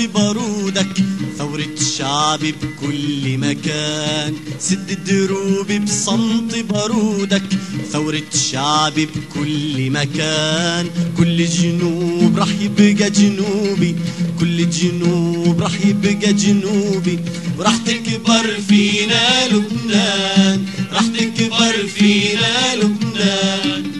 بارودك، ثورة شعبي بكل مكان، سد الدروب بصمت بارودك، ثورة شعبي بكل مكان. كل جنوب رح يبقى جنوبي، كل جنوب رح يبقى جنوبي، ورح تكبر فينا لبنان، رح تكبر فينا لبنان.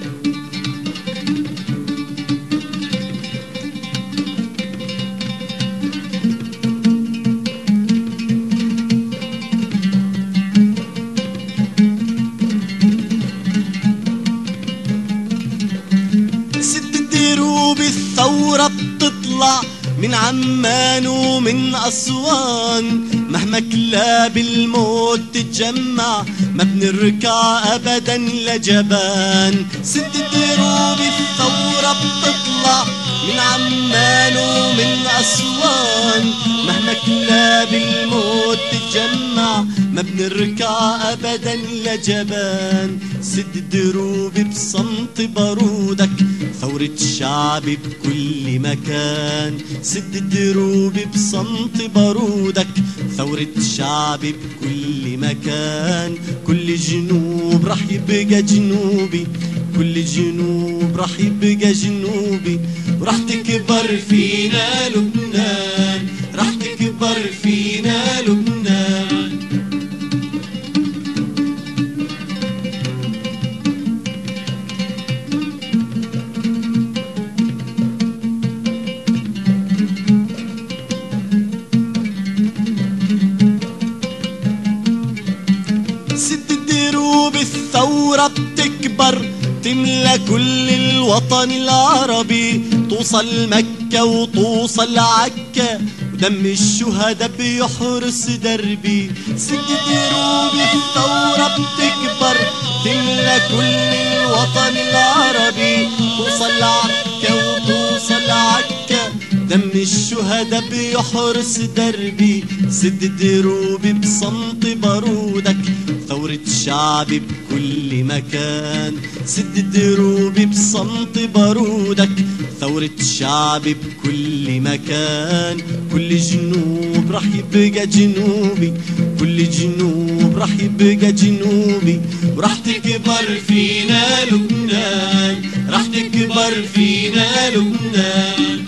الثورة بتطلع من عمان ومن أسوان، مهما كلاب الموت تتجمع ما بنركع أبدا لجبان. سد دروب الثورة بتطلع من عمان ومن أسوان، مهما كلاب الموت تتجمع ما بنركع أبدا لجبان. سد دروب بصمت بارودك، ثورة شعبي بكل مكان، سد الدروب بصمت بارودك، ثورة شعبي بكل مكان. كل جنوب رح يبقى جنوبي، كل جنوب رح يبقى جنوبي، ورح تكبر فينا لبنان، رح تكبر فينا لبنان. الثورة بتكبر تملى كل الوطن العربي، توصل مكة وتوصل عكا، ودم الشهداء بيحرس دربي. سد دروب الثورة بتكبر تملى كل الوطن العربي، توصل عكا وتوصل عكا، دم الشهداء بيحرس دربي. سد دروب بصمت بارودك، ثورة شعبي بكل مكان، سد دروب بصمت بارودك، ثورة شعبي بكل مكان. كل جنوب رح يبقى جنوبي، كل جنوب رح يبقى جنوبي، ورح تكبر فينا لبنان، رح تكبر فينا لبنان.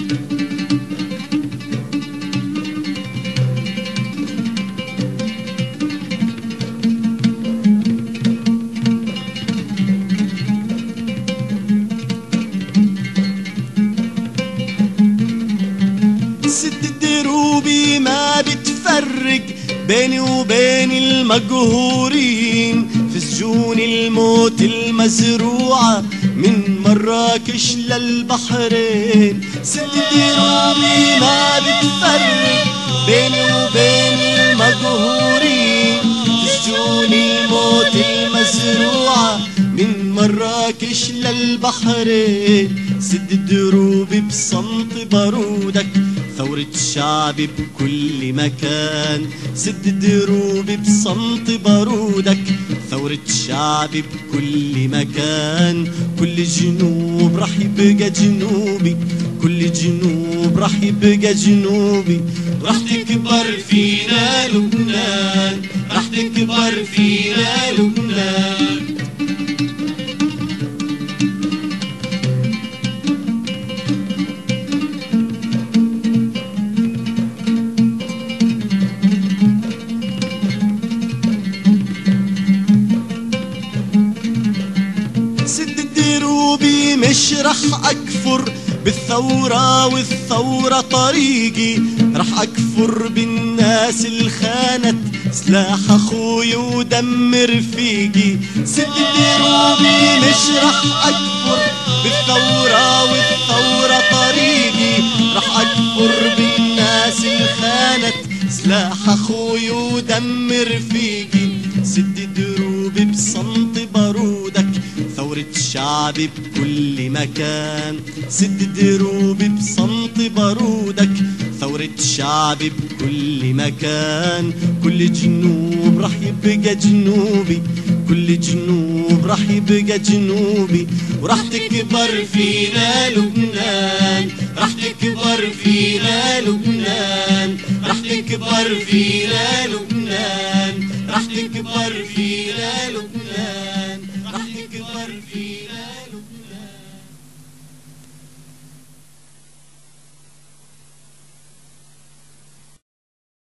سد دروبي ما بتفرق بيني وبين المقهورين، في سجون الموت المزروعة من مراكش للبحرين. سد دروبي ما بتفرق بيني وبين المقهورين، في سجون الموت المزروعة من مراكش للبحرين. سد دروبي بصمت بارودك، ثورة شعبي بكل مكان، سد دروبي بصمت بارودك، ثورة شعبي بكل مكان. كل جنوب رح يبقى جنوبي، كل جنوب رح يبقى جنوبي، رح تكبر فينا لبنان، رح تكبر فينا لبنان. مش رح أكفر بالثورة والثورة طريقي، رح أكفر بالناس الخانت سلاح أخوي ودم رفيقي. سد دروبي مش رح أكفر بالثورة والثورة طريقي، رح أكفر بالناس الخانت سلاح أخوي ودم رفيقي. سد دروبي بصمت بارودك، ثورة شعبي بكل مكان، سد دروبي بصمت بارودك، ثورة شعبي بكل مكان. كل جنوب رح يبقى جنوبي، كل جنوب راح يبقى جنوبي، وراح تكبر فينا لبنان، راح تكبر فينا لبنان، راح تكبر فينا لبنان، راح تكبر فينا